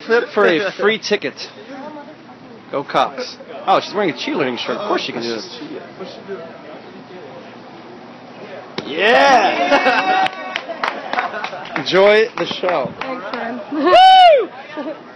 Flip for a free ticket. Go Cox. Oh, she's wearing a cheerleading shirt. Of course she can do this. Yeah! Enjoy the show. Thanks, man. Woo!